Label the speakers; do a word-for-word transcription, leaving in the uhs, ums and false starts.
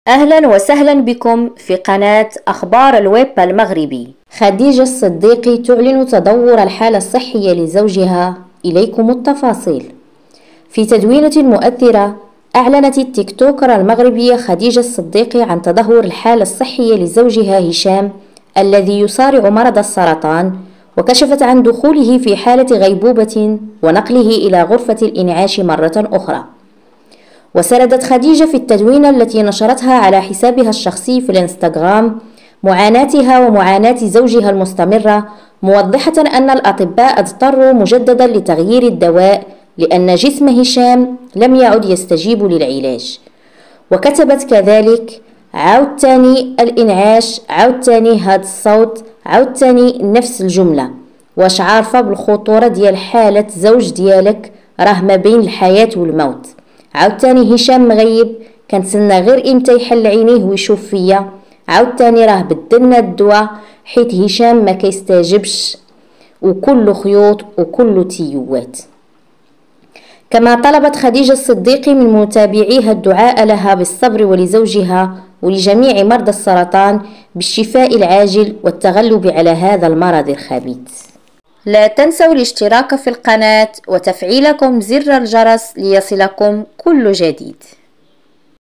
Speaker 1: أهلا وسهلا بكم في قناة أخبار الويب المغربي. خديجة الصديقي تعلن تدهور الحالة الصحية لزوجها. إليكم التفاصيل. في تدوينة مؤثرة أعلنت التيك توكر المغربية خديجة الصديقي عن تدهور الحالة الصحية لزوجها هشام الذي يصارع مرض السرطان، وكشفت عن دخوله في حالة غيبوبة ونقله إلى غرفة الإنعاش مرة أخرى. وسردت خديجة في التدوينة التي نشرتها على حسابها الشخصي في الانستغرام معاناتها ومعاناة زوجها المستمرة، موضحة أن الأطباء اضطروا مجددا لتغيير الدواء لأن جسم هشام لم يعد يستجيب للعلاج. وكتبت كذلك: عاود تاني الإنعاش، عاود تاني هاد الصوت، عاود تاني نفس الجملة. واش عارفة بالخطورة ديال حالة زوج ديالك؟ راه ما بين الحياة والموت. عاود تاني هشام مغيب، كنتسنى غير امتى يحل عينيه ويشوف فيا. عاود تاني راه بدلنا الدواء حيت هشام ما كيستجبش، وكل خيوط وكل تيوات. كما طلبت خديجة الصديقي من متابعيها الدعاء لها بالصبر ولزوجها ولجميع مرضى السرطان بالشفاء العاجل والتغلب على هذا المرض الخبيث. لا تنسوا الاشتراك في القناة وتفعيلكم زر الجرس ليصلكم كل جديد.